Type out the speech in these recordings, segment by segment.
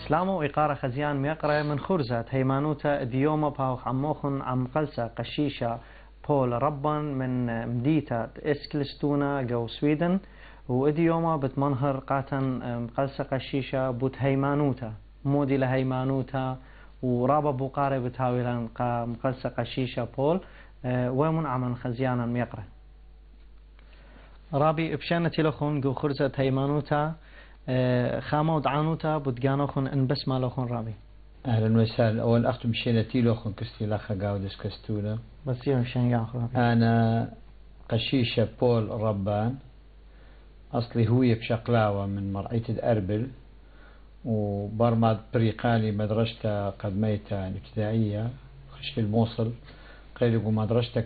شلامو إقارة خزيان ميقرة من خرزة هيمانوتا ديوما باوخ عموخن عم قلسة قشيشة بول ربا من مديتا إسكلستونا جو سويدن وإديوما بتمنهر قاتن قلسة قشيشة بوت هيمانوتا مودي لهيمانوتا ورابا بوقاري بتاويلان قلسة قشيشة بول ومن عمن خزيانا ميقرة رابي بشانة لخون جو خرزة هيمانوتا خامود عنوتا بتجانوخن إن بس ما لخون رابي. أهلا وسهلا. أول أخت مشينا تيلوخن كستي لاخا قاودس كستونا. بس يوم شن ياخذ. أنا قشيشة بول ربان. أصلي هوية بشقلاوة من مرعية الأربل وبرماد بريقاني مدرسة قدميتها الابتدائية خش الموصل قيلوا مدرسة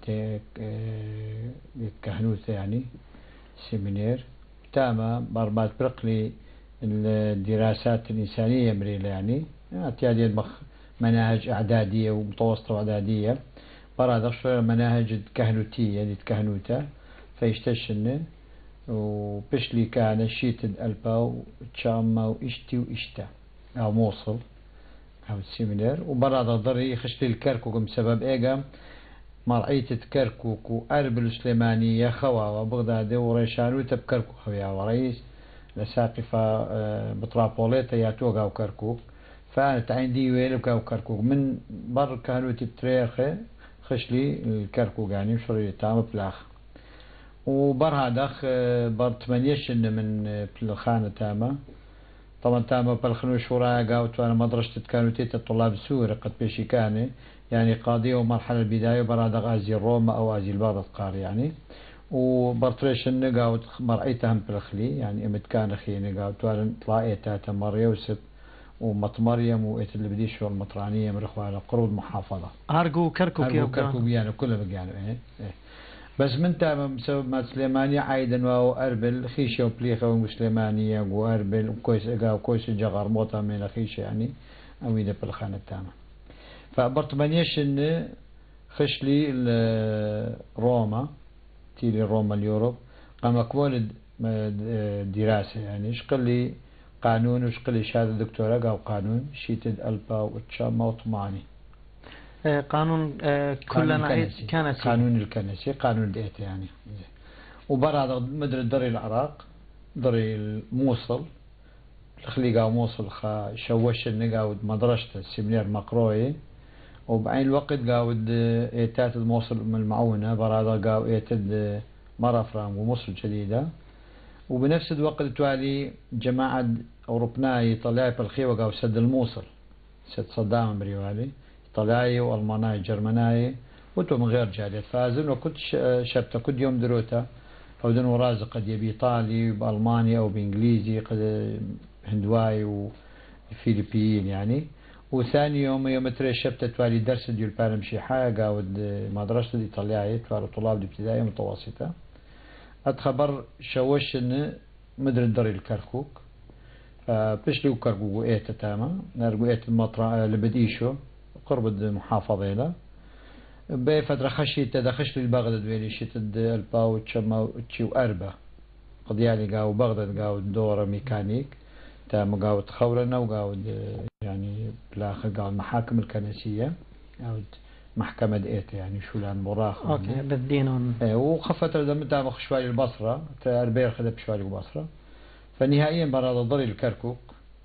كهنوتة يعني سيمينير تاما برماد برقلي الدراسات الإنسانية مريلة يعني اعتيادية مناهج إعدادية ومتوسطة وإعدادية براد شوية مناهج كهنوتية يعني كهنوتة فيشتشن وبشلي كان شيت الألبا وتشاما وإشتي وإشتا أو موصل أو السيمينير وبراد ضري خشلي الكركوك بسبب إيجا مرعية كركوك وأربل سليمانية خوا وبغداد وريشانو تبكركوك خويا ورئيس لساقفة بطرابوليتا ياتوغا وكركوك فأنا عندي ويلك وكركوك من بر كانوا تتريخ خشلي الكركوك يعني شري تام بلاخ وبرها داخ بر 8 من الخانة تامة طبعا تامة بالخنو شوراء قاوت وانا مدرسة كانوا تيتا الطلاب السوري قد بيشي كاني يعني قاضية ومرحلة البداية برها داخ ازي روما او ازي البغداد قاري يعني وبرتريشن قاوت مرأيتهم بالخلي يعني امت كان خيني قاوت وانا طلائيتها تمر يوسف ومطمريم وإيت اللي بديش والمطرانية مرخوا على قرب محافظة أرجو كركوك يعني كله بيجانو إيه بس من تام بسبب ما سليمانية عايدا واو أربل خيشة وبليخة ومسليمانية وأربل وكويس إجا وكويس جغر موطا من خيشة يعني أميدة بالخانة التامة فبرتمانيش إن خشلي روما تيلي روما اليوروب قام أكون دراسة يعني شقل لي قانون وشقل شهادة دكتوراه أو قانون شيتد ألبا وتشاما وطماني قانون كلنا كنسي قانون الكنسي قانون ديت يعني وبرا مدري دري العراق دري الموصل الخليقة موصل شوش النقاود مدرسة السيمينار مقروي وبعين الوقت قاود ايتات الموصل من المعونة برا قاو ايتد مرة فرام وموصل جديدة وبنفس الوقت توالي جماعة أوروبناي طلعي بالخيوة قاو سد الموصل سد صدام بريوالي طلعي والماناي جرمناي وتو من غير جالية فازن وكنت شبت كل يوم دروتا فودن ورازق قد يبي إيطالي بألمانيا أو بإنجليزي قد هندواي وفلبين يعني وثاني يوم تري شبت توالي درس ديال بارمشي حاجة قاود مدرسة الإيطالية توالي طلاب الابتدائية متوسطة أتخبر شوش إن مدري دري الكركوك فبشلي وكركوك إيتا تاما نرجو إيت المطرة لبديشو قرب المحافظة له بفترة خشيت تدخش لي بغداد ويلي شتد الباو تشما تشيو أربعة قد يعني قاو بغداد قاو دورة ميكانيك تام قاو تخورنا وقاو يعني بالآخر قاو المحاكم الكنسية قاو محكمة إيت يعني شو لان مراخ أوكي بالدينون وخفت لما تام شوالي البصرة تأربير خذ بشوالي البصرة فنهائيا براد ضري الكركوك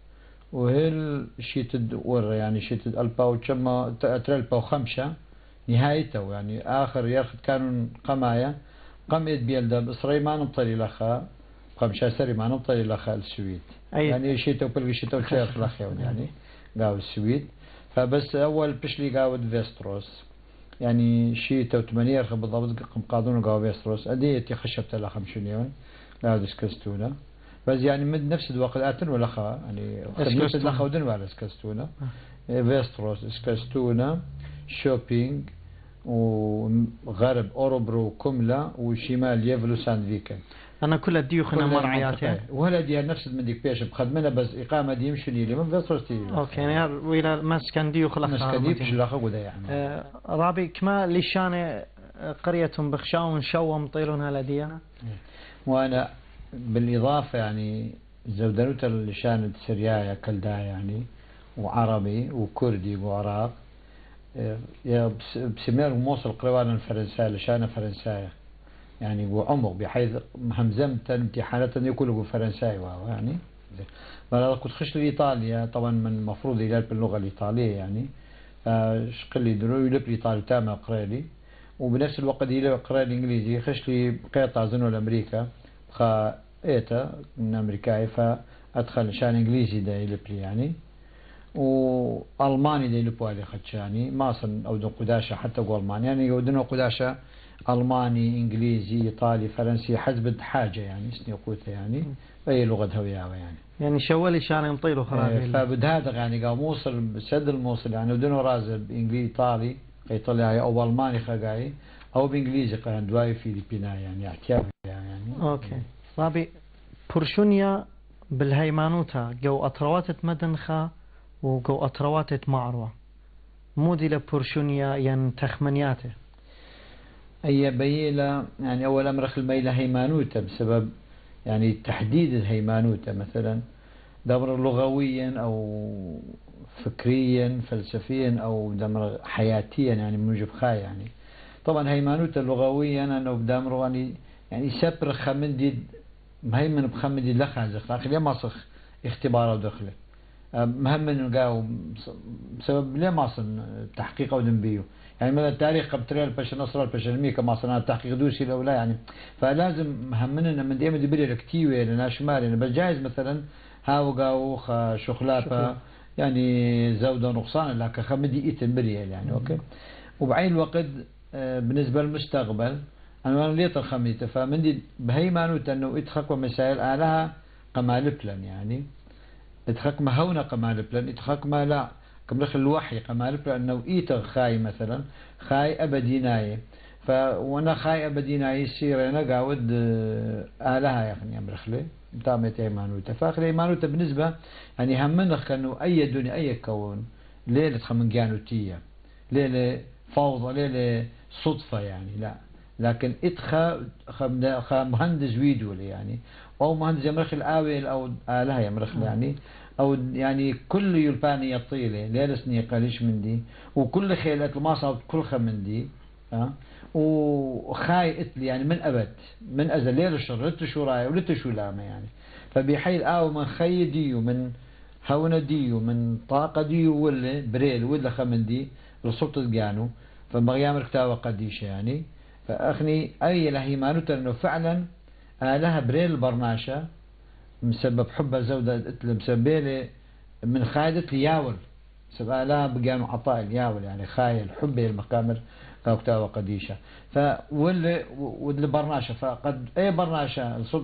وهل شيتد ور يعني شيتد الباو تشما ترلباو خمسة نهايته يعني آخر ياخذ كانوا قمايا قميت بيلدا بصري ما نطلي لخا خمسة سري ما نطلي لخا السويد يعني شيتو بلغي شيتو الشيخ لخيون يعني قاو السويد فبس أول بشلي قاود فيستروس يعني شيتو 8 بالضبط قادون قاو فيستروس أديتي خشبت لها 5 مليون قاود اسكستونا بس يعني من نفس الوقت أتن ولا خا يعني خدمت لخا ودن ولا اسكستونا فيستروس اسكستونا شوبينج وغرب أوروبرو كملة وشمال يفلو ساندفيكن أنا كل الديوخ هنا مرعياتي ولا ديال نفس من ديك بيش بخدمنا بس إقامة دي مشني لي من فيستروس أوكي يعني ويلا مسكن ديوخ لخا مسكن ديوخ لخا وده يعني رابي كما لشان قرية بخشاون شوم طيلونها لديانا وأنا بالإضافة يعني زودانوتا اللي شانت سريايا كلدا يعني وعربي وكردي وعراق يا بسمير موصل قريبا الفرنساية لشانة فرنساية يعني وعمق بحيث همزمت امتحانات يقولوا فرنساي يعني فأنا كنت خش لإيطاليا طبعا من المفروض يلعب باللغة الإيطالية يعني شقل لي درو يلعب الإيطالي تاما قريلي وبنفس الوقت يلعب قريل الإنجليزي خش لي قطع زنو لأمريكا خا إيتا من أمريكاي فأدخل شان إنجليزي دا يلعب لي يعني وألماني دا يلعبوا علي خدشاني ما أصلا أو دون قداشة حتى قول ألماني يعني يودنوا قداشة ألماني إنجليزي إيطالي فرنسي حسب حاجة يعني سني قوتها يعني أي لغة هوية يعني يعني شوالي شان يمطيلوا خرابي فبدهاتك يعني قام موصل سد الموصل يعني ودنو رازب إنجليزي إيطالي إيطالي أو ألماني خقاي أو بإنجليزي قان دواي فيلبينا يعني احتياج يعني أوكي رابي برشونيا بالهيمانوتا جو أطرواتت مدنخة وجو أطرواتت معروة مودي لبرشونيا ين تخمنياته أي بيلة يعني أول أمر الميلة هيمانوتا بسبب يعني تحديد الهيمانوتا مثلا دمر لغويا أو فكريا فلسفيا أو دمر حياتيا يعني موجب خاي يعني طبعا هيمانوتا لغويا أنا بدمر يعني سبر خمندي مهيمن بخمندي لخا زخ ليه ما صخ اختباره دخله مهم نلقاه بسبب ليه ما صن تحقيق أو دنبيه يعني مثلا التاريخ قبل البشر نصر البشر ميكا ما صنع تحقيق دوسي لو لا يعني فلازم مهمنا من دائما دبري الكتيوي لنا شمال يعني بجايز مثلا هاو قاوخ شخلافة يعني زودة نقصان لكن خمدي إيتن بري يعني أوكي وبعين الوقت بالنسبة للمستقبل أنا ليت الخميته فمندي بهي مانوت أنه إتخك مسائل آلها قمال بلن يعني إتخك ما هونا قمال بلن إتخك ما لا كم دخل الوحي قمال بلن أنه إيتر خاي مثلا خاي أبدي ناي فوانا خاي أبدي ناي يصير أنا قاود آلها يا أخي أمرخلي تامت إيمانوته فآخر إيمانوته بالنسبة يعني همنخ أنه أي دنيا أي كون ليلة خمنجانوتية ليلة فوضى ليلة صدفة يعني لا لكن إتخا مهندس ويدول يعني أو مهندس يمرخ الآويل أو آلها يمرخ يعني أو يعني كل يلباني يطيله ليلة سني قليش من دي وكل خيلة الماصة كل من دي وخاي إتلي يعني من أبد من أزل ليلة شر لتو شو راي ولتو شو لامة يعني فبيحيل من خي ديو من هونة ديو من طاقة ديو ولا بريل ولا خمن دي لسلطة جانو فبغيام ركتاوة قديشة يعني فأخني أي لهيمانوتا أنه فعلا لها بريل البرناشة مسبب حبها زودة مسبب من خايدة لياول سبب لها بقانو عطاء الياول يعني خايل حبه المقامر كاوكتاوة قديشة واللي برناشة فقد أي برناشة الصدى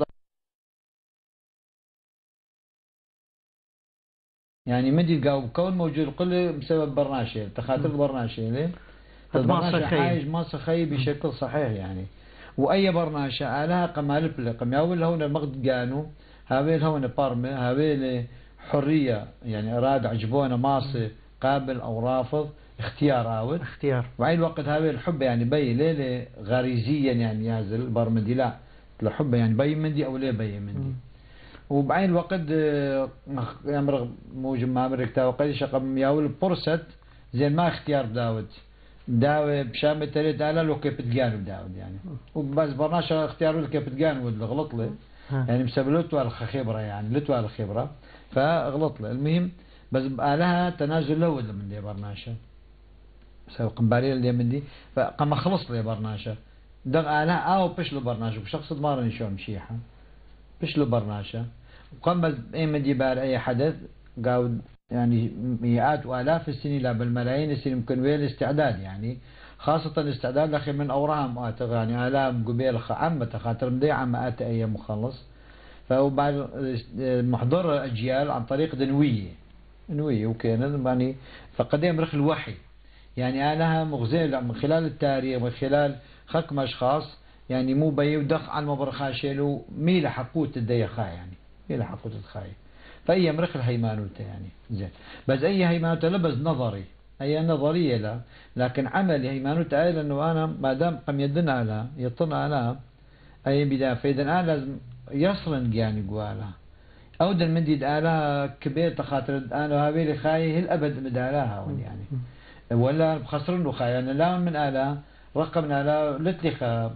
يعني مدي قاو كون موجود كل بسبب برناشة تخاطر برناشة ليه حاج ما صخي بشكل صحيح يعني وأي برناشة لها قمال بلا قمياول هون المقد قانو هاويل هون بارمة هاويل حرية يعني أراد عجبونا ماصي قابل أو رافض اختيار آود اختيار وعين الوقت هاويل الحب يعني بي ليلة غريزيا يعني يازل برمدي لا الحب يعني بي مندي أو ليه بي مندي وبعين الوقت يمرغ موجب ما أمرك تاوقلي شقم ياول برست زين ما اختيار داود داوي بشام التالي تعالى لو كيف تجانب داود يعني وبس برناش اختياره اللي كيف تجانب غلط له يعني بسبب لتوا الخبرة يعني لتوا الخبرة فغلط له المهم بس لها تنازل له ولا من دي برناشة بسبب قنبارية اللي من دي فقام خلص لي برناشة دغ لها أو بش له برناشة بشخص دمارني شو مشيحة بش له برناشة وقام بس أي من دي بار أي حدث قاود يعني مئات وآلاف السنين لا بل ملايين السنين يمكن وين الاستعداد يعني خاصة الاستعداد لأخي من أوراهم يعني آلام قبيل عامة خاطر مدي عامة أيام مخلص فهو بعد محضر أجيال عن طريق دنوية وكان يعني فقد يمرخ الوحي يعني لها مغزية من خلال التاريخ من خلال خكم أشخاص يعني مو بيودخ عن مبرخاشيلو ميل حقوت الديخا يعني ميل حقوت الخاي فأي مرخ الهيمانوته يعني زين بس أي هيمانوته لبس نظري أي نظرية لا لكن عملي هيمانوته أي لأنه أنا ما دام قم يدنا على يطلع على أي بداية فإذا أنا لازم يصلن يعني قوالا أود المندي دالا كبير تخاطر أنا هابيلي خاي الأبد مدالاها يعني ولا بخسرن خاي أنا لا من آلا رقم من آلا لتلي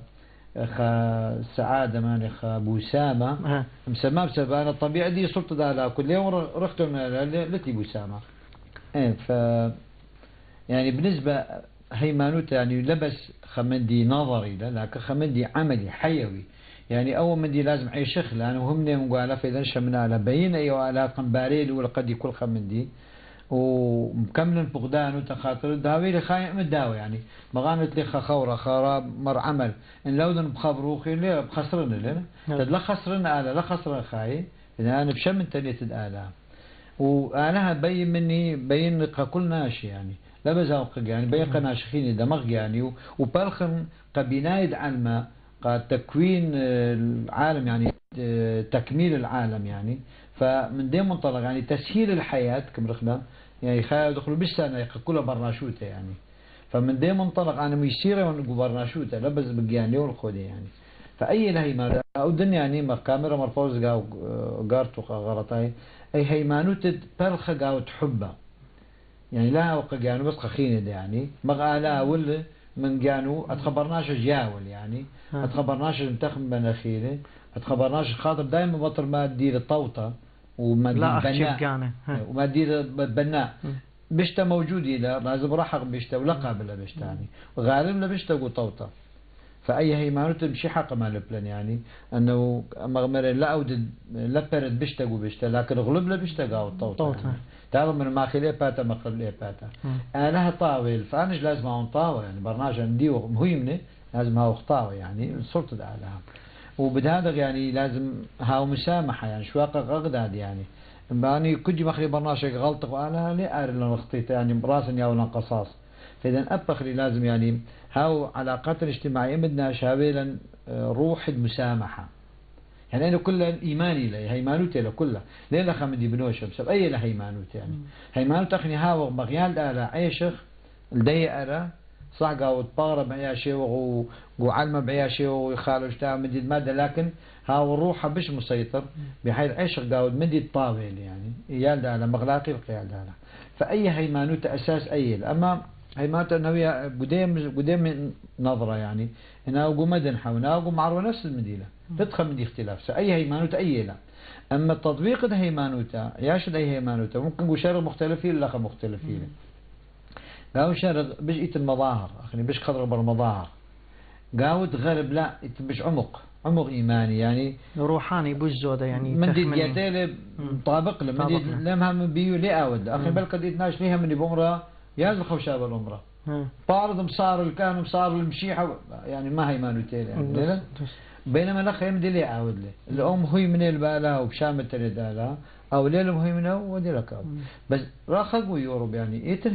خا سعادة ماني خا بوسامة مسمى بسبب أنا الطبيعة دي صرت دالا كل يوم رحت من آلا لتلي بوسامة إيه ف يعني بالنسبة هيمانوت يعني لبس خمندي نظري لكن خمندي عملي حيوي يعني أول مندي لازم أي شخ لأنه هم نيم قالا في ذنش من على بين أيوة على قنباريل ولا قد يكون خمندي ومكمل فقدان وتخاطر الداوي خايم الداوي يعني مغانت لي خورة خراب مر عمل إن لو ذن بخبروخي ليه بخسرنا لنا لا خسرنا آلة لا خسرنا خاي إذا أنا بشم تنيت الآلة وأنا بين مني بين كل ناشي يعني لا بزاق يعني بين قناشخين دماغ يعني وبالخن قبينايد علماء قد تكوين العالم يعني تكميل العالم يعني فمن دين منطلق يعني تسهيل الحياة كم رخنا يعني خايف يدخلوا بالسنة كلها برناشوته يعني فمن دين منطلق أنا ميسيرة ونقول برناشوته لا بس بقياني والخودي يعني فأي لهي ما أو دنيا يعني ما كاميرا مرفوز قاو قارتو غلطاي أي هيمانوت بلخة قاو تحبه يعني لا وقع يعني بس خخينة يعني مغالا ولا من جانو اتخبرناش جاول يعني اتخبرناش انتخب مناخيره اتخبرناش خاطر دائما بطل ما تدير الطوطة وما تدير بناء وما تدير بناء بشتا موجود لا لازم راح بشتا ولا قابل بشتا يعني غالب لا بشتا وطوطة فأي هيمانو تمشي حق مال البلان يعني أنه مغمرين لا أود لا برد بشتا وبشتا لكن غلب لا بشتا قاو الطوطة يعني. تعرف من الماخلية باتا مقرب ليه باتا أنا طاول فأناش لازم أون طاوة يعني برنامج عندي مهمة لازم هاو خطاوة يعني صرت علىها وبهذا يعني لازم هاو مسامحة يعني شو أقداد يعني باني كل مخلي برنامج غلط وأنا ليه أرى لنا خطيت يعني براسني أو قصاص فإذا أبخلي لازم يعني هاو علاقات الاجتماعية بدنا شابيلا روح المسامحة يعني أنا كلها إيماني له هيمانوتي له كلها ليه خمدي بنوشة بسبب أي له هيمانوتي يعني هيمانوت أخني هاو بغيال على عيشخ الدي أرى صعقة وتطارب بعياشي وعلمة بعياشي ويخالج تاع مدي المادة لكن هاو الروح بش مسيطر بحيث عيشخ قاود مدي الطاول يعني يال على مغلاقي القيال على فأي هيمانوت أساس أي أما هيمانوت أنه هي قدام نظرة يعني إنه قمدن حونا وقم عروة نفس المدينة تدخل من دي اختلاف سأي هيمانوتا أي لا أما التطبيق ده هيمانوتا ياشد أي هيمانوتا ممكن نقول شرق مختلفين لا مختلفين قاو شرق بيش إيت المظاهر أخني بيش خضر بالمظاهر قاو تغرب لا بيش عمق إيماني يعني روحاني بوزودة يعني من دي دياتيل طابق له من دي لمها من بيو لي أود أخي بل قد إتناش ليها من بمرة يازل خوشاب الأمرة طارد مصار الكان مصار المشيحة يعني ما هيمانوتين يعني بينما الأخ يمدي لي أعود له الأم هي من البالها وبشامة تردالها أو ليلهم هي منه ودي لك بس راخق ويوروب يعني يتن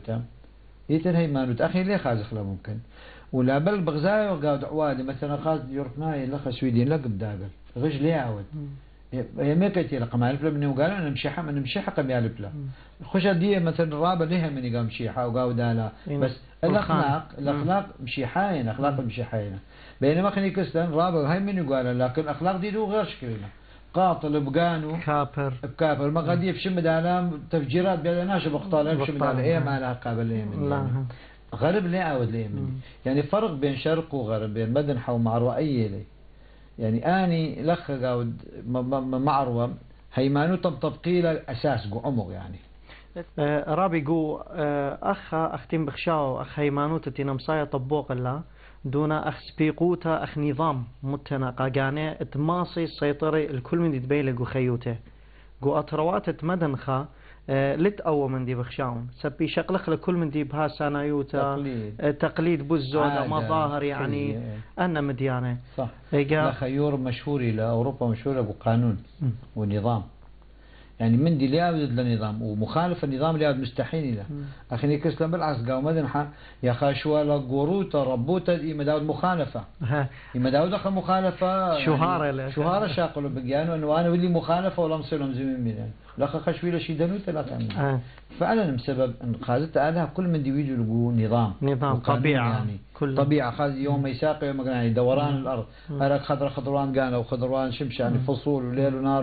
هيمانوتا أخي ليه خازخ له ممكن ولا بل بغزاي وقاعد عوادي مثلا خاز يوربناي لخ سويدين لقب داقل غش ليه أعود هي ما كتير رقم ألف لبني وقال أنا مشيحة قم ألف له خش دي مثلا رابع ليها من يقام مشيحة وقاعد دالا بس الأخلاق مشيحين أخلاق مشيحين بينما خلي كستان رابع هاي من يقال لكن أخلاق دي دو غير شكلنا قاتل بقانو كابر ما قد يفشم دالا تفجيرات بيلا ناش بقطال يفشم دالا إيه ما لها قابل إيه من يعني. غرب ليه أود ليه من يعني فرق بين شرق وغرب بين مدن حو معروة أي لي يعني أني لخ قاود معروة هيمانو طبقي له أساس قو عمق يعني رابي قو أختم بخشاو أخ هيمانو تتينا مصايا طبوق الله دون أخ سبيقوتا أخ نظام متناقا قانع تماصي السيطرة الكل من دي تبيلقو خيوته قو أطروات تمدنخا لت أو من دي بخشاون سبي شقلخ لكل من دي بها سانايوتا تقليد بوزودة مظاهر يعني أنا مديانة صح لا خيور مشهور إلى أوروبا مشهورة بقانون ونظام يعني من دي ليابد للنظام ومخالف النظام ليابد مستحيل له أخي كسلم بالعكس قاو مدنحة يا خاشوا لقروتا ربوتا إما داود مخالفة إما داود أخي مخالفة شهارة شاقلوا بقيانو أنه أنا ولي مخالفة ولا مصيرهم زمين منه لقى خشوي لشي دنوتا لا تعمل فعلا بسبب أن خازت عليها كل من دي ويجوا لقوا نظام طبيعة يعني طبيعة خاز يوم يساق يوم يعني دوران الأرض هذا خضروان قانا وخضروان شمس يعني فصول وليل ونار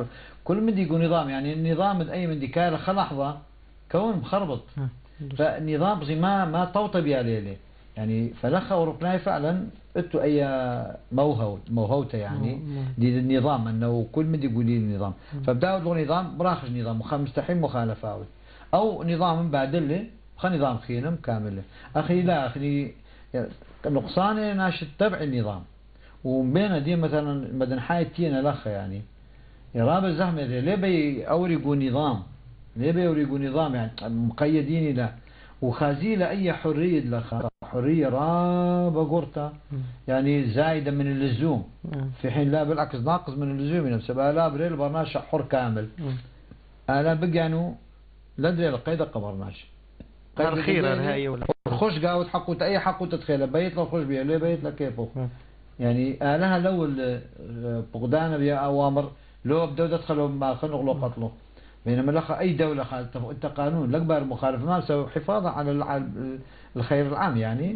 كل مدي يقول نظام يعني النظام أي من دي كان لحظة كون مخربط. فالنظام زي ما طوطب يا ليلي يعني فلخ أوروبناي فعلا أتو أي موهوته يعني دي النظام أنه كل مدي يقول لي النظام فبدأوا يقولوا نظام براخج نظام مستحيل مخالفة أو نظام بعدله خل نظام خينم كامل أخي لا أخي نقصاني ناشد تبع النظام وبين دي مثلا مدن حايتين لخ يعني يراب الزحمة ليه بيورقوا نظام ليه بيورقوا نظام يعني مقيدين له وخازي له أي حرية لخ حرية رابة قرطة يعني زايدة من اللزوم في حين لا بالعكس ناقص من اللزوم نفسه بقى لا بريل برناش حر كامل أنا بقى لا دري القيد قبرناش الخيرة هاي ولا خش قاود حقه أي حقه تتخيله بيت له خش بيه ليه بيت له كيفه يعني لها لو فقدان بها أوامر لو بدأوا يدخلوا ما خلوا لو قتله بينما لقى أي دولة خالته أنت قانون لقبار مخالف ما سوى حفاظا على الخير العام يعني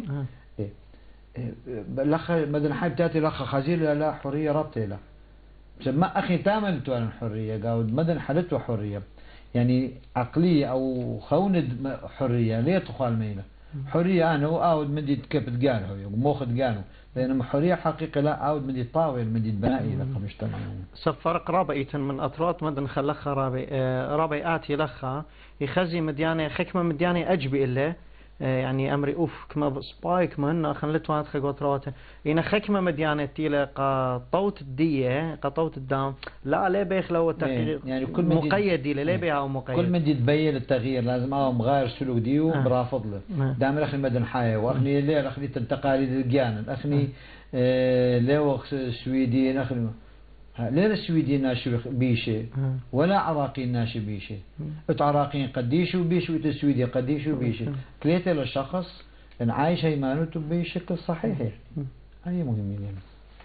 لقى مدن حي بتاعتي لقى خزيل لا حرية ربطي له ما أخي تامن توان حرية قاود مدن حالته حرية يعني عقلية أو خوند حرية ليه تخال ميلة حرية أنا وأود مدي كيف تقاله وموخد قاله بينما حرية حقيقة لا أود مدي طاول مدي بنائي لك مجتمع يعني سفرق رابعية من أطرات مدن خلخها رابع آتي لخها يخزي مديانة حكمة مديانة أجبي إله يعني أمري أوف كما سبايك مهنا خلتوا هاد خقوتراته إن حكمة مديانة تيلا قطوت الدية قطوت الدام لا ليه بيخلو التغيير يعني كل مقيد ديلا ليه بيها مقيد كل من تبين التغيير لازم مغاير سلوك ديو برافض له دام الأخني مدن حياة وأخني ليه الأخني التقاليد الجيان الأخني ليه سويدين أخني ليه السويدين ناشي بيشي ولا عراقيين ناشي بيشي عراقيين قديشوا بيشي والسويدي قديشوا بيشي كليته للشخص ان عايش هيمانته بشكل صحيح هاي مهمين يعني.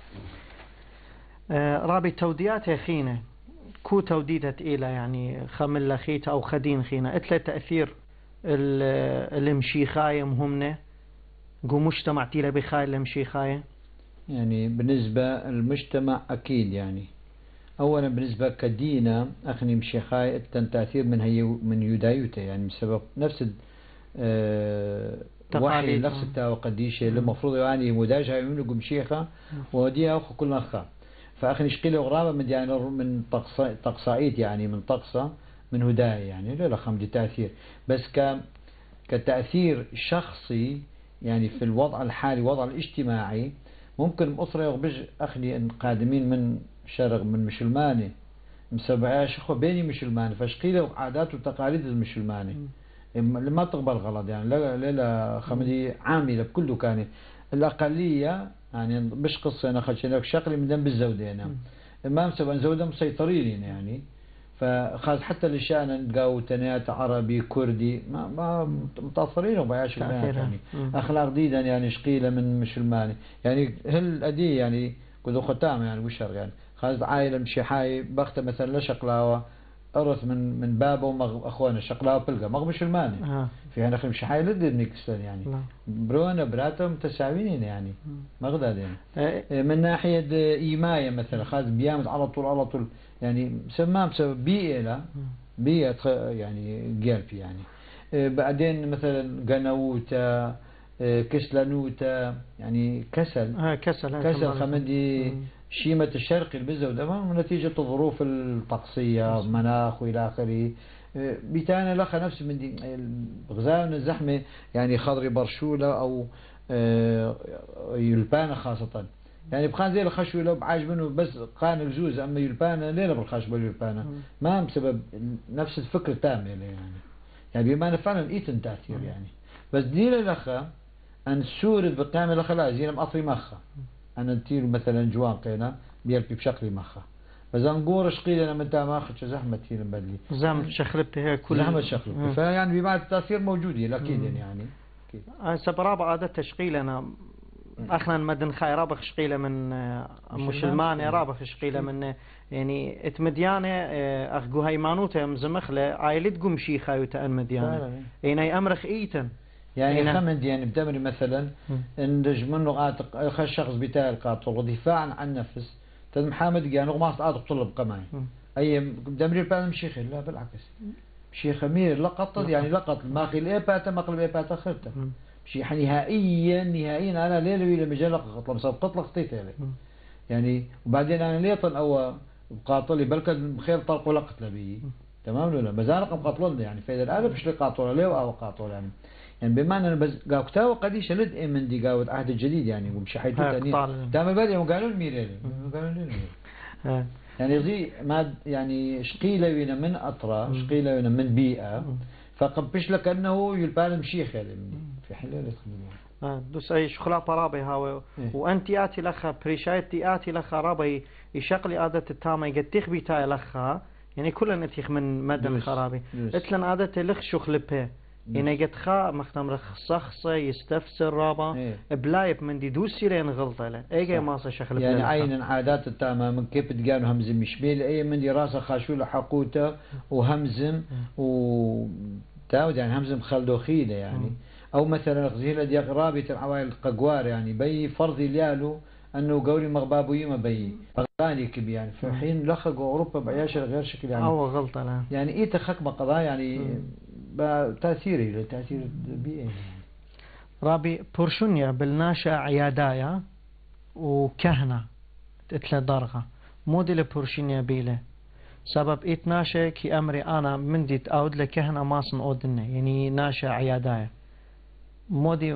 رابي توديات يا خينا كو توديدت إلى يعني خمل لخيت أو خدين خينا اتلا تأثير المشيخاية مهمنا قو مجتمع تيلا بخاي المشيخاية يعني بالنسبة المجتمع أكيد يعني أولا بالنسبة كدينا أخني مشيخاي التأثير من يدايوته يعني بسبب نفس وحي نفس التاو قديشة اللي المفروض يعني مداجة يمنوا مشيخة وديها أخو كل أخا فأخني شقيلة غرابة من يعني من طقصائيت يعني من طقسة من هداية يعني لا خمدي تأثير بس كتأثير شخصي يعني في الوضع الحالي الوضع الاجتماعي ممكن أسرة يغبج أخلي قادمين من شرق من مشلماني مسبعاش أخو بيني مشلماني فشقيلة عادات وتقاليد المشلماني ما تقبل غلط يعني لا خمدي عاملة بكل دكاني الأقلية يعني مش قصة أنا خشينا شغلي من دم بالزودين ما مسوي زودة مسيطرين يعني فخاص حتى الشأن نلقاو تنات عربي كردي ما متأثرين وبيعيش يعني أخلاق جديدة يعني شقيلة من مشلماني يعني هل أدي يعني كذو ختام يعني وشر يعني خاص عائلة مشي حاي بخت مثلا لشقلاوة أرث من بابه وأخوانا شقلاوة بلقى مغ مشلماني في هنا خمشي حاي لدي نيكستان يعني برونا براتهم متساويين يعني مغداد يعني من ناحية إيماية مثلا خاص بيامد على طول يعني سمام بسبب بيئة لا بيئة يعني قلب يعني بعدين مثلا قنوتا كسلانوتا يعني كسل خمدي شيمة الشرقي البزودة نتيجة الظروف الطقسية مناخ وإلى آخره بيتانا لخا نفس من دي غزاونا الزحمة يعني خضري برشولة أو يلبانة خاصة يعني بخان زي الخشوة لو بعاج منه بس قان الجوز أما يلبانة ليلة بالخشبة يلبانة ما بسبب نفس الفكر تام يعني بما فعلا إيتن تأثير يعني بس دي لخا أن سورد بقامة لخا لا زي مقطري مخا أنا نتير مثلا جوان قينا بيربي بشكل مخا بس نقول شقيل أنا من تام آخر زحمة كثير بدلي زحمة شخلبته هي كل زحمة شخلبته فيعني بما التأثير موجود أكيد يعني سبراب عادة تشقيل أنا أخنا مدن خاي رابخ شقيلة من مشلمان رابخ شقيلة من يعني اتمديانة أخجو هيمانوته مزمخلة عائلة قم شيخة يتأن مديانة يعني أمرخ إيتن يعني خمن يعني بدمري مثلا إن منه خش شخص بتاعي القاتل ودفاعا عن نفس تد محمد يعني ما أعطى طلب قماي أي دمري البان مشيخ لا بالعكس مشيخ مير لقط يعني لقط ما خيل إيه باتا ما قلب إيه باتا خرته مشيخ نهائيا أنا ليلة ويلا مجال لقط لما سبقت لقطيت يعني وبعدين أنا ليطن أو قاطلي بلكد خير طلق ولقط لبي تمام ولا بزارق مقاطلون يعني فإذا الألف مش لقاطوله ليه أو قاطول يعني بمعنى أنا بس قاوكتاو قديش لد من دي قاود عهد الجديد يعني ومش حيث تاني دام بالي وقالوا الميريل قالوا لي يعني زي ما يعني شقيلة وينا من أطرا شقيلة وينا من بيئة فقبش لك أنه يلبال مشيخ يعني في حلال دوس أي شغلة طرابي هاوي وأنت آتي لخا بريشايتي آتي لخا رابي يشغلي عادة التامة يقتيخ بيتاي لخا يعني كلنا نتيخ من مدن خرابي اتلن عادة لخ شغل به يعني قد خا مختم رخ شخص يستفسر رابا بلايب من دي دوسي لين غلطة له ايجا ماسة شغل يعني عين عادات التامة من كيف تقانو همزم مشبيل اي من دي راسه خاشولة حقوته وهمزم تاود يعني همزم خلدوخيله يعني او مثلا غزيلة دي رابطة العوائل الققوار يعني بي فرضي ليالو انه قولي مغبابو يما بي اغاني كبي يعني في حين لخقوا اوروبا بعياشة غير شكل يعني او غلطة لا يعني ايه تخك بقضاء يعني تأثيري لتأثير بيئي رابي بورشونيا بالناشا عيادايا وكهنة اتلا درغة مودي لبورشونيا بيله سبب ايت ناشا كي امري انا من ديت اود لكهنة ماسن اودنا يعني ناشا عيادايا مودي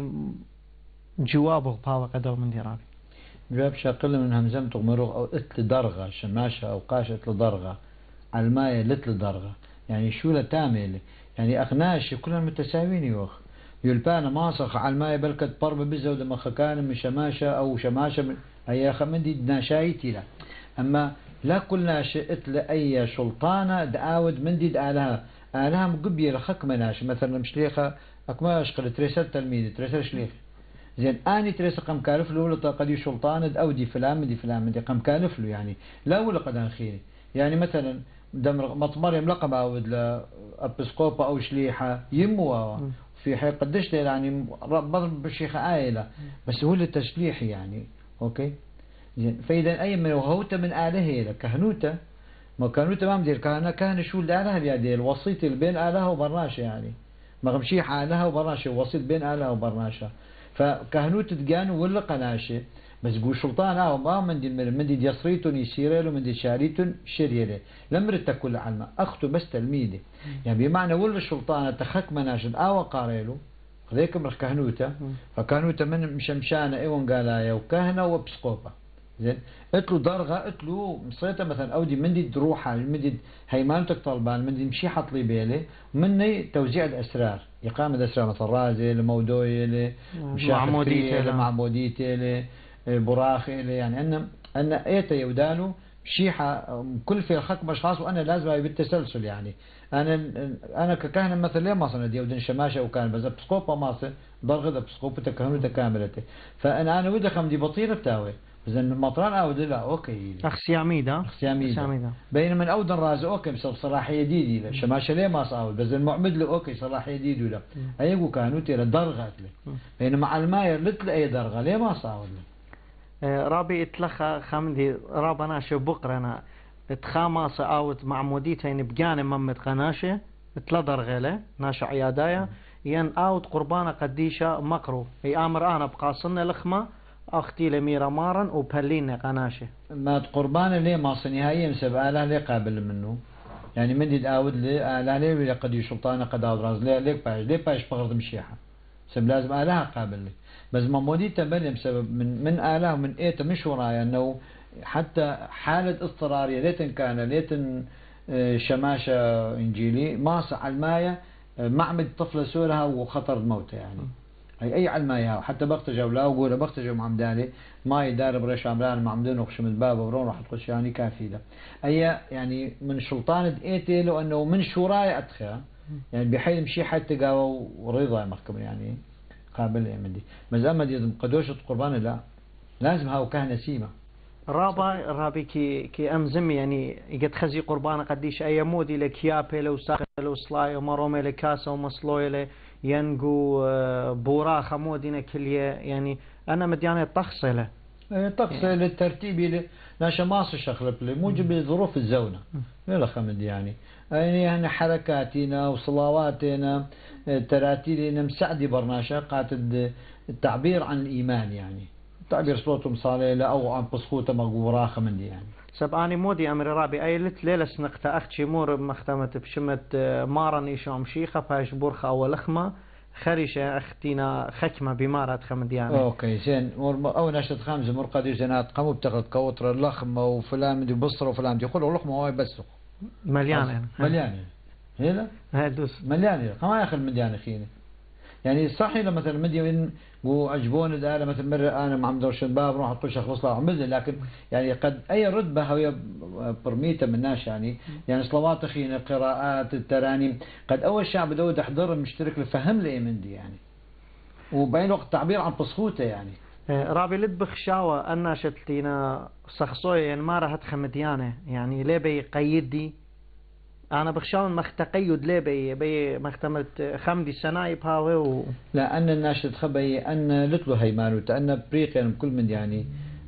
جوابه باوا قدو من دي رابي جواب شاقل من همزم تغمروغ او اتل درغة شماشة او قاشة اتل درغة على الماء لتل درغة يعني شو لتامل يعني أخناش كلها متساويين يوخ يلبانا ماسخ على الماء بلكت برب بزود ما خكان من شماشة أو شماشة من أي خمندي ناشايتي لا أما لا كل ناشئت لأي شلطانة دعاود من دي دعالها آلها مقبية لخك مناش مثلا مشليخة أكما أشقل تريسل تلميذ تريسل شليخ زين أني تريسل قم كالف له ولا قد شلطانة أو دي فلان دي فلان دي قم كالف له يعني لا ولا قد أخيري يعني مثلا دم مطمر يملقى بعود لأبسقوبة أو شليحة يموا في حي قدش يعني بضرب بالشيخ عائلة بس هو للتشليح يعني أوكي زين فإذا أي من وهوته من آله كهنوته ما كهنوته ما مدير كهنة شو اللي آلها بيدي الوسيط اللي بين آلها وبرناشة يعني ما غمشيح آلها وبرناشة وسيط بين آلها وبرناشة فكهنوته تجانو ولا قناشة بس قول شلطان ما من دي يصريتون يسيريلو من دي شاريتون شريله لمرت كل علماء أخته بس تلميذه يعني بمعنى ولا الشلطانة تخك مناشد قاريلو خذيك مرخ كهنوته فكهنوته من مشمشانة ايوان قالايا وكهنة وبسقوبة زين اتلو درغة اتلو مصيته مثلا اودي من دي تروحها من دي هيمانتك طلبان من دي مشي حطلي بيلي مني توزيع الاسرار اقامة الاسرار مثلا رازي لمودوي لمعموديتي لمعبوديتي براخي يعني أن إيتا يودانو شيحة كل في الخط أشخاص وأنا لازم بالتسلسل يعني أنا ككهنة مثلا ليه ما صنع يودن شماشة وكان بس بسقوبة ماصر ضرغة بسقوبة كهنوته كاملته فأنا ودي خم دي بطيرة بتاوي بس المطران أود لا أوكي أخسياميدا بينما من أودن راز أوكي بسبب صلاحية جديدة شماشة ليه ما صاود بس المعمد له أوكي صلاحية جديدة ولا أيقو كهنوته لدرغة له بينما على الماء لت أي درغة ليه ما صاود له رابي اتلخى خمدي رابنا شو بقرنا اتخامس اوت معموديتين بجانب ممت قناشه اتلدر غيله ناشا عيادايا ين اوت قربانة قديشة مقرو اي امر انا بقاصنا لخمة اختي لميرا مارن وبهلين قناشه ما قربانة ليه ماص نهائيا مسبب آله ليه قابل منه يعني من دي اوت ليه آله ليه ولا قد يشلطانه قد راز ليه باش بغرض مشيحة سب لازم آلها قابل لي بس مموديته بني بسبب من آلها ومن إيته مش ورايا أنه حتى حالة اضطرارية ليتن كان ليتن شماشة إنجيلي ماسة على الماية معمد طفلة سورها وخطر الموت يعني أي على الماية حتى بختجوا لا وقول بختجوا معمدالي ما يدار بريش عمران معمدون وخشم الباب وبرون راح تخش يعني كافي له أي يعني من شلطان إيته لو أنه من شوراي أدخل يعني بحيث مشي حتى قاوا ورضا محكم يعني قابل يمدي مازال دي قدوشة قربان لا لازم هاو كهنة سيمة رابي كي أمزم يعني قد خزي قربان قديش أي مودي لكيابي لو ساقل لو صلاي ومرومي لكاسة ومصلوي ل ينقو بوراخ مودينا كلية يعني أنا مديانة تخصله تقصي للترتيب ناشا ماصر شغلة بلي موجب لظروف الزونة لا خمد يعني حركاتنا وصلواتنا تراتيلنا مساعدة برناشا قاتل التعبير عن الإيمان يعني تعبير صوتهم صالح أو عن بسخوته مغورا خمد يعني سباني مودي أمر رابي أيلت ليلة سنقتا أختي مور مختمت بشمت مارن إيشام شيخة فاش برخة أو لخمة خريشة أختينا خكمة بمارة خمديانة. أوكي زين أو نشط خامزة مرقدي زينات قاموا بتاخذ كوتر اللخمة وفلان مدي بصرة وفلان مدي يقولوا اللخمة هاي بس مليانة هنا هادوس مليانة ما ياخذ مليانة خيني يعني صحيح لما مثلا مدي وعجبوني ده مثلا مرة أنا مع عمدور شباب روح أطلع شخص لا عمل لكن يعني قد أي ردبة هي برميتة من الناس يعني صلوات خينة قراءات الترانيم قد أول شعب بدو تحضر مشترك لفهم لي من دي يعني وبين وقت تعبير عن بسخوته يعني رابي لد بخشاوة أنا شتلينا شخصية يعني ما راح تخمديانة يعني ليه بيقيدي أنا بخشاون مختقيد ليه بي مختمت خمدي سنايب هاوي لا أن الناس تخبي أن لطلو هيمانوت أن بريق يعني كل من يعني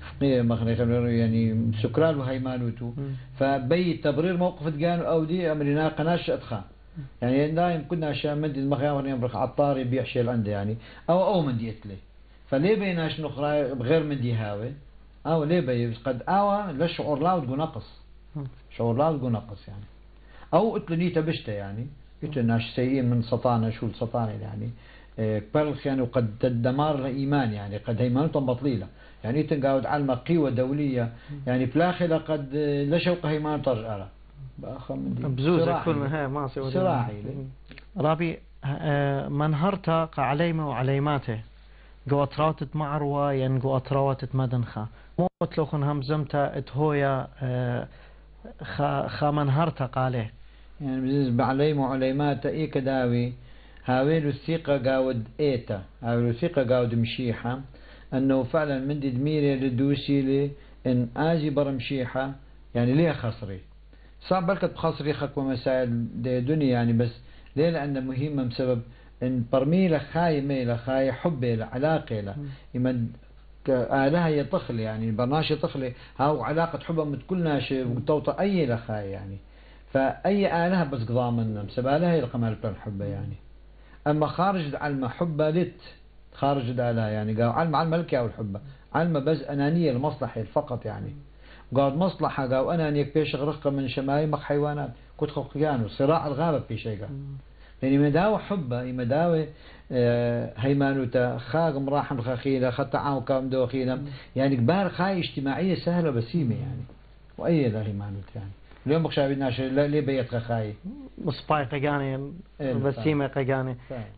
يعني سكران وهيمانوتو فبي تبرير موقف تجان أو دي أمرنا قناش أدخان يعني دايم كنا شامد المخيام يمرق عطار يبيع شيء عنده يعني أو من دي أتلي فليه بيناش نخرى بغير من دي هاوي أو ليه بي قد أوا لا شعور لا وتقول نقص شعور لا وتقول نقص يعني أو أتلنيته بشته يعني يتناش سيئين من سطانة شو السطانة يعني بلخ يعني وقد تدمار الإيمان يعني قد هيمانتهم بطليلة يعني تنقاود على قوة دولية يعني بلاخلة قد لا شوق هيمان ترجع بزوزة كل هاي ما صراحي رابي منهرتا قعليمة وعليماته قواترات معروة ين قواترات مدنخة موت لوخن همزمتا اتهويا خا منهرتا قاله يعني بزيز بعليم وعليمات إيه كداوي هاويلو الثقة قاود إيتا هاويلو الثقة قاود مشيحة أنه فعلا من دي دميري لدوسي لي إن آجي برمشيحة يعني ليه خسري صعب بالك بخسري خك ومسائل دي دنيا يعني بس ليه لأنه مهمة بسبب إن برميلة خاي ميلة خاي حبي علاقة له يمد آلها يطخل يعني برناش يطخل هاو علاقة حبها متكلناش وتوطى أي لخاي يعني فأي آلها بس قضامنا بسبب آلها يلقى البلان حبة يعني أما خارج علم حبة لت خارج آلها يعني قال علم ملكي أو الحبة علم بس أنانية المصلحة فقط يعني قال مصلحة قال أنانية بيش غرقة من شمايمك حيوانات كنت خلقيان وصراع الغابة في شيء يعني مداوى حبة مداوى هيمانوتا خاق مراحم خاخيلة خطعاو كام دوخيلة يعني كبار خاي اجتماعية سهلة بسيمة يعني وأي لا هيمانوتا يعني اليوم بخشى بالناش لا ليه بيت خاي مصباي قجاني بسيمة قجاني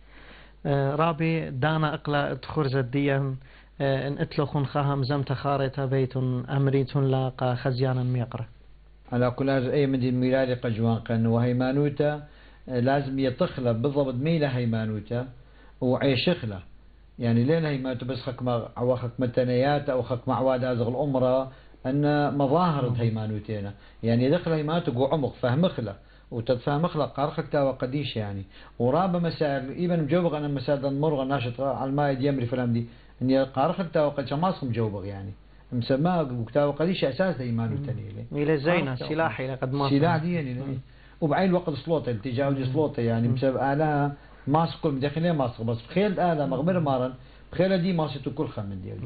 رابي دانا أقلا خرزة ديان إن أتلخون خاهم زمت خارتها بيت أمريت لاقى خزيانا ميقرة على كل أي من دي الميلاد قجوان قن وهيمانوتا لازم يطخله بالضبط ميله هيمانوتا وعيشخله يعني لين هيمانوتا بس خك مع خك متنيات أو خك مع واد هذا الأمرة أن مظاهر هيمانوتينا يعني دخل هيمانوتا جو عمق فهمخله وتتفهم خلق قارخك تاوى قديش يعني ورابا مسائل إيبن مجوبغ أنا مسائل المرغة ناشط على الماء ديامري فلام دي إني قارخك تاوى قد شماس مجوبغ يعني مسماه وكتاوى قديش أساس هيمانو تاني إلى زينة سلاحي لقد ما سلاح دي يعني وبعين وقت سلوطة تجاوز سلوطة يعني بسبب آلها ماسك كل مداخلين ماسك بس بخيل آلها مغمر مارن بخيل دي ماسك كل خمن دي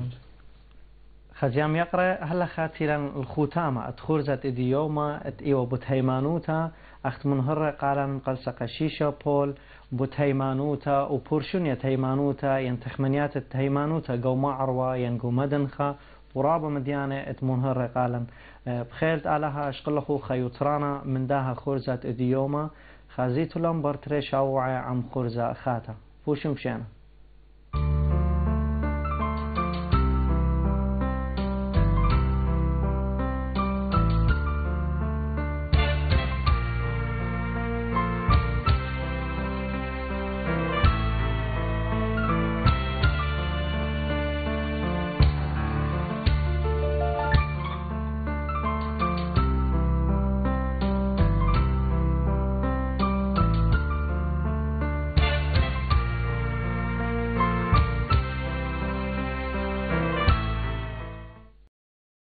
خزيام يقرأ هلا خاتيلا الختامة اتخرزت إديوما اتيو بتهيمانوتا أخت منهرة قالن قلسق شيشة بول بتهيمانوتا وبورشونية تهيمانوتا ينتخمنيات التهيمانوتا جو معروة ينقو مدنخة ورابة مديانة اتمنهرة قالن بخيلت آلها اشقلخو خيوترانا من داها خرزت إديوما خازيتو لمبر تريشاوعي عم خرزة خاتا فوشم شانا